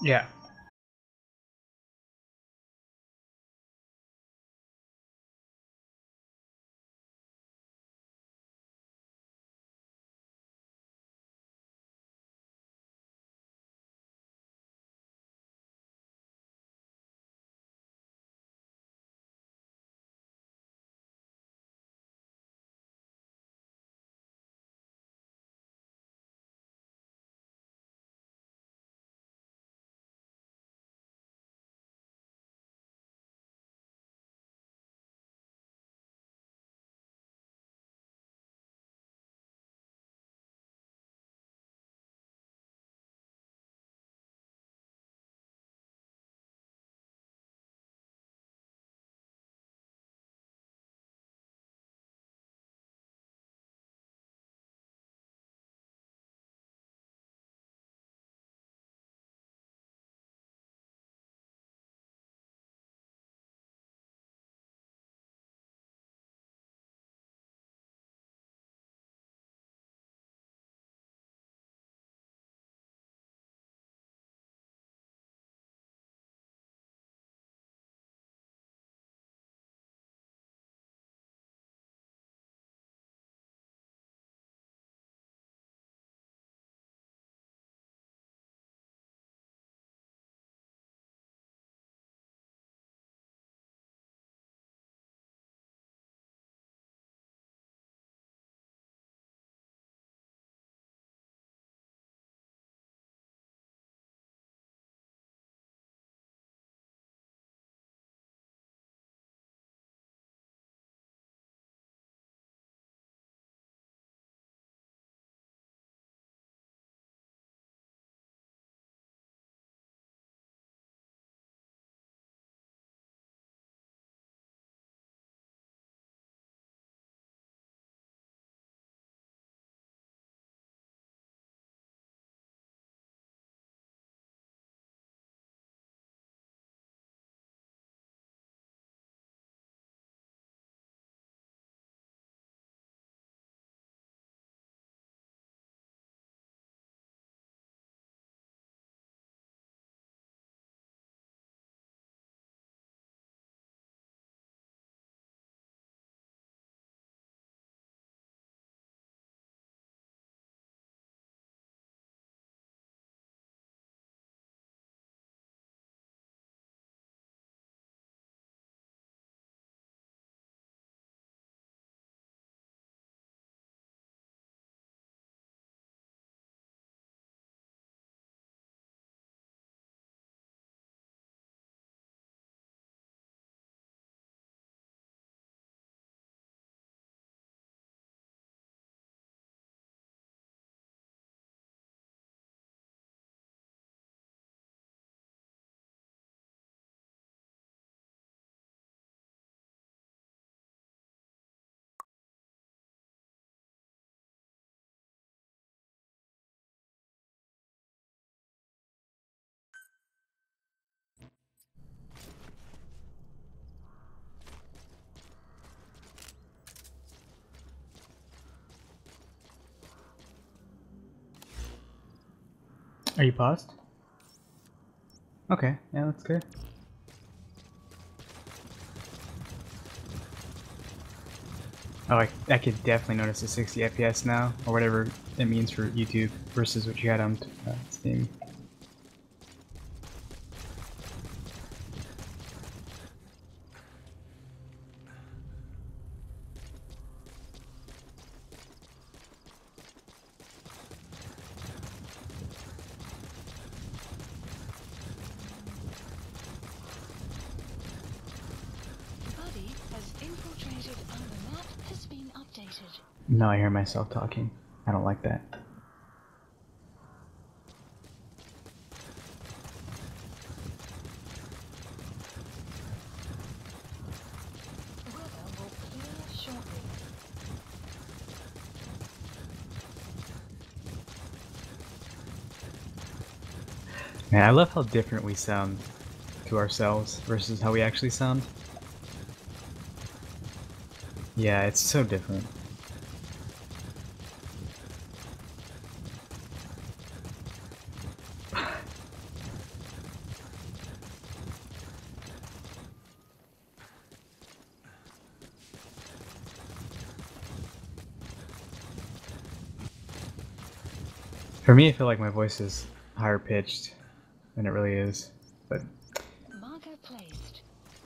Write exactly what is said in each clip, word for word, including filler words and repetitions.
Yeah. Are you paused? Okay, yeah, that's good. Oh, I, I could definitely notice a sixty F P S now, or whatever it means for YouTube versus what you had on uh, Steam. Now I hear myself talking. I don't like that. Man, I love how different we sound to ourselves versus how we actually sound. Yeah, it's so different. For me, I feel like my voice is higher pitched than it really is, but Marker placed.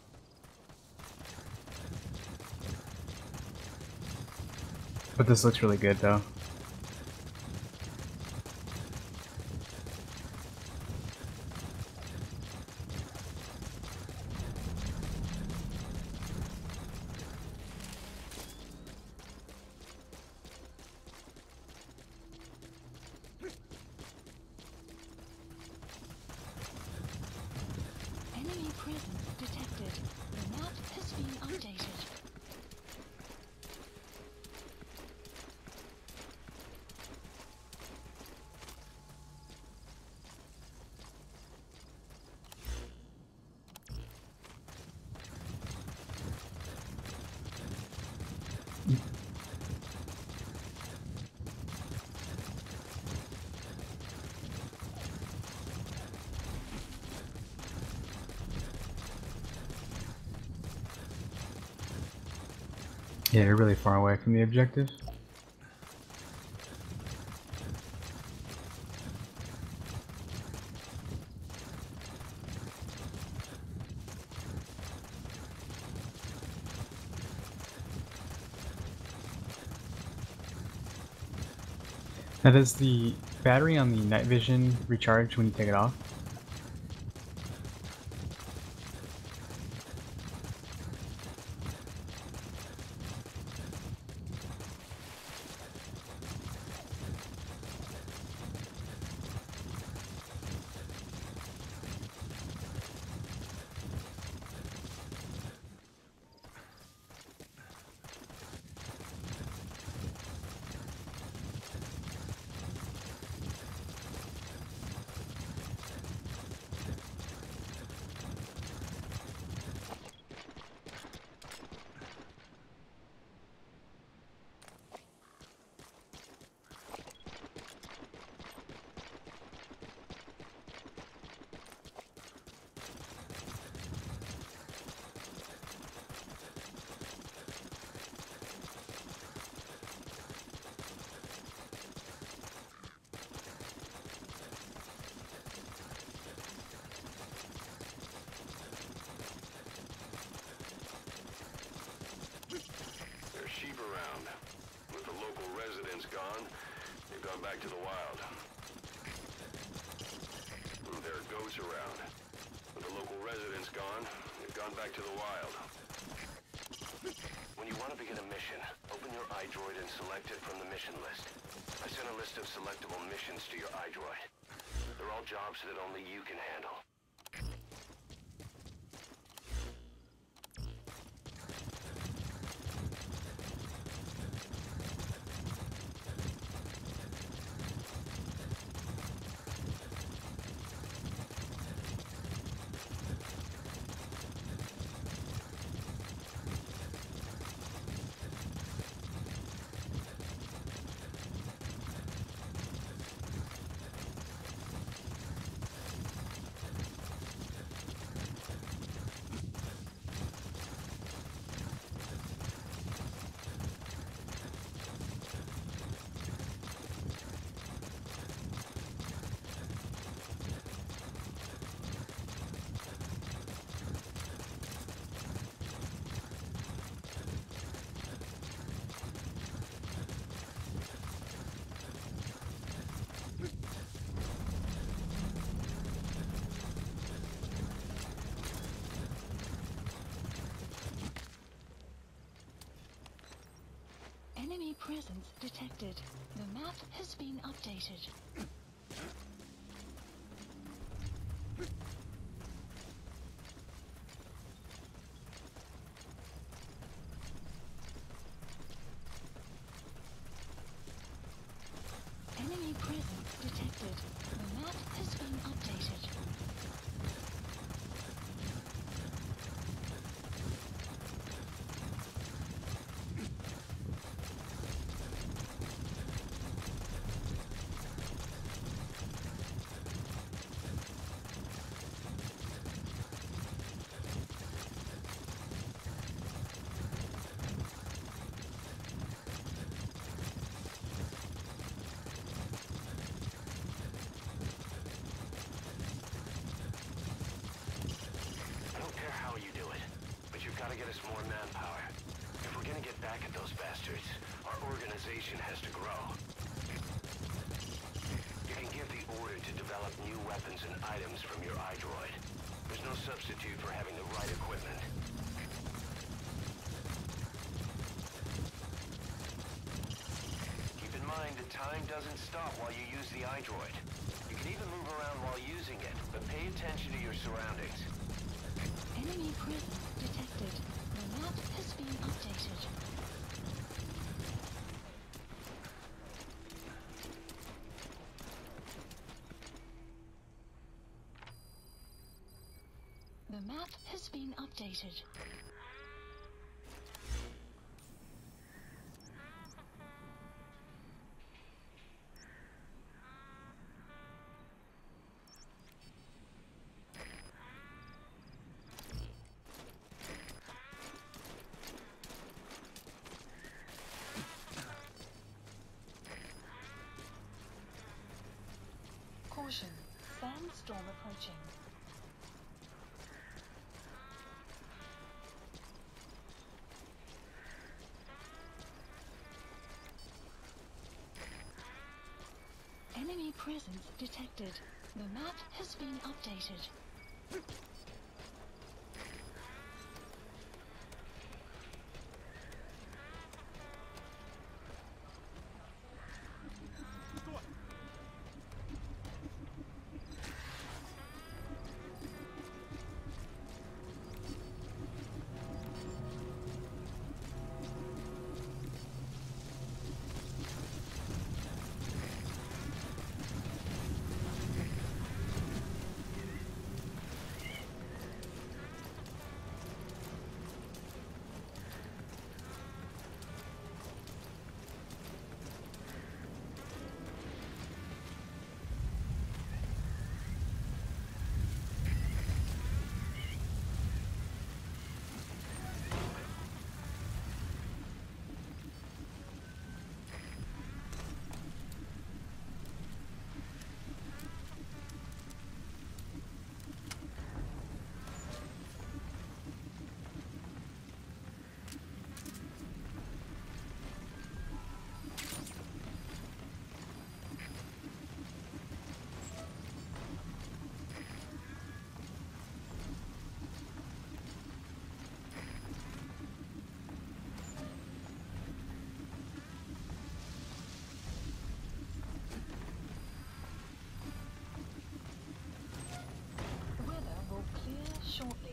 but this looks really good though. Enemy presence detected. The map has been updated. Yeah, you're really far away from the objective. Now, does the battery on the night vision recharge when you take it off? There's sheep around. With the local residents gone, they've gone back to the wild. There are goats around. With the local residents gone, they've gone back to the wild. When you want to begin a mission, open your iDroid and select it from the mission list. I sent a list of selectable missions to your iDroid. They're all jobs that only you can handle. Enemy presence detected. The map has been updated. Enemy presence detected. The map has been updated. back at those bastards. Our organization has to grow. You can give the order to develop new weapons and items from your iDroid. There's no substitute for having the right equipment. Keep in mind that time doesn't stop while you use the iDroid. You can even move around while using it, but pay attention to your surroundings. Enemy presence detected. The map has been updated. The map has been updated. Caution, sandstorm approaching. Enemy presence detected. The map has been updated. Shortly.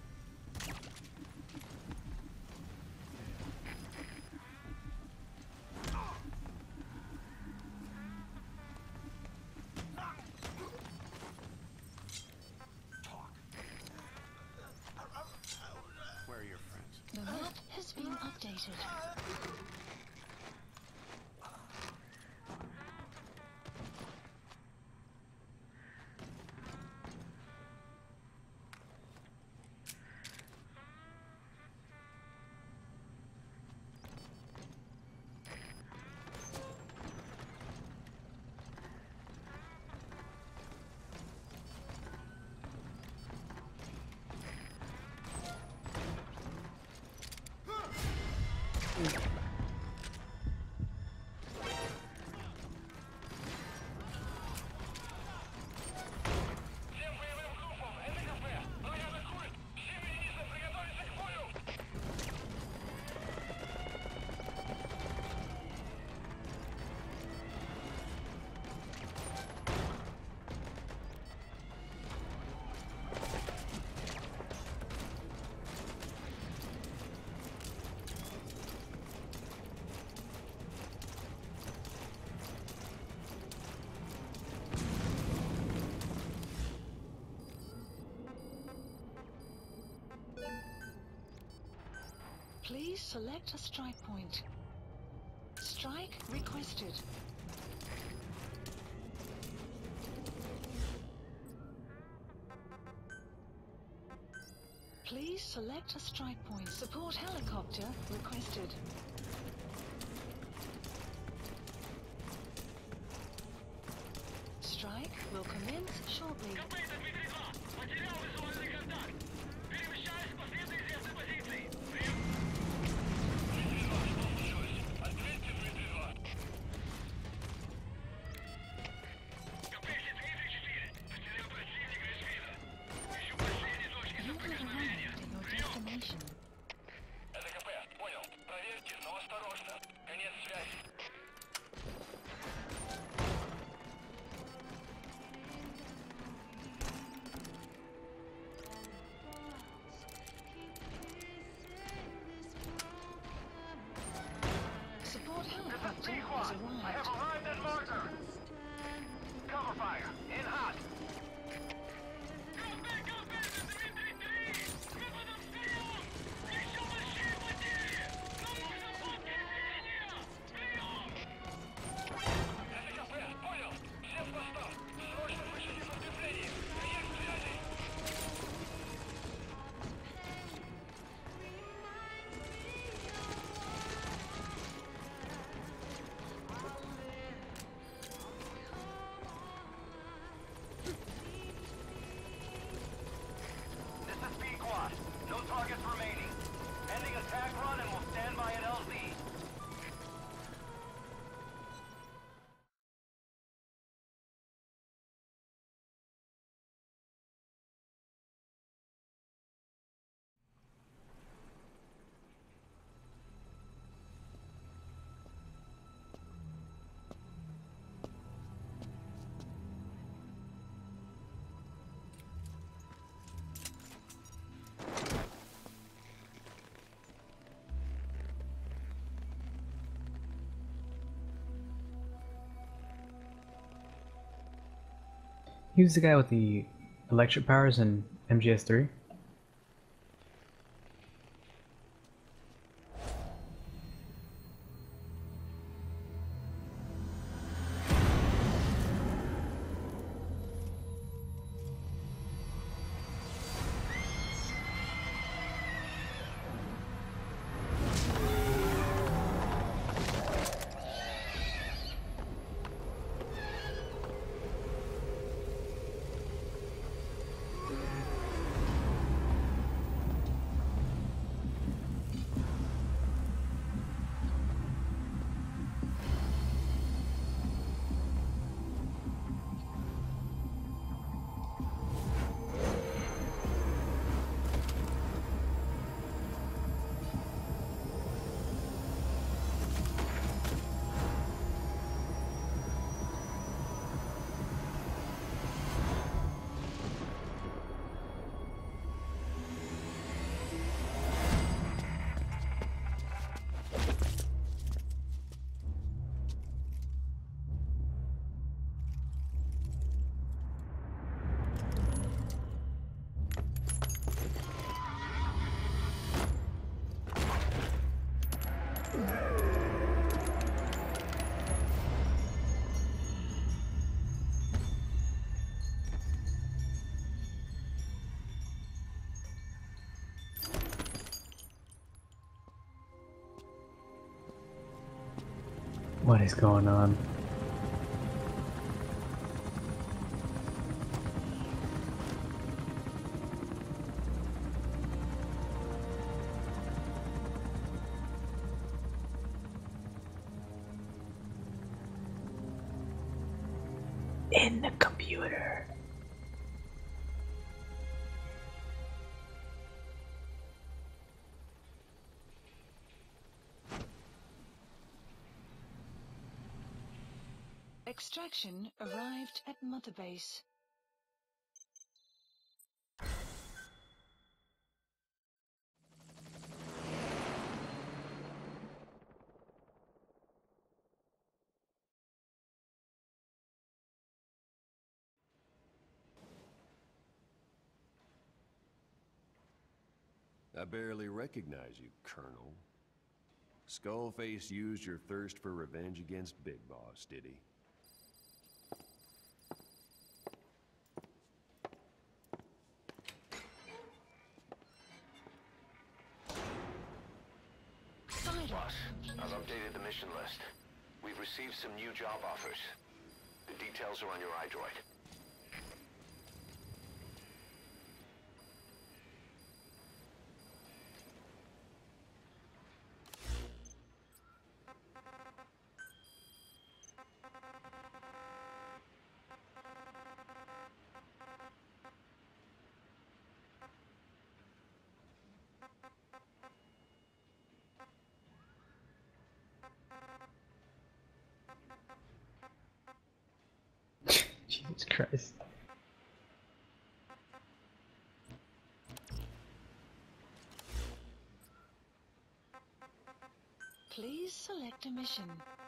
Where are your friends? The map has been updated. Please select a strike point. Strike requested. Please select a strike point. Support helicopter requested. Strike will commence shortly. Arrived at marker. Cover fire. In hot. Targets remaining. Ending attack run and we'll stand by at L Z. He was the guy with the electric powers in M G S three. What is going on? In the computer. Extraction arrived at Mother Base. I barely recognize you, Colonel. Skullface used your thirst for revenge against Big Boss, did he? Boss, I've updated the mission list. We've received some new job offers. The details are on your iDroid. Jesus Christ. Please select a mission.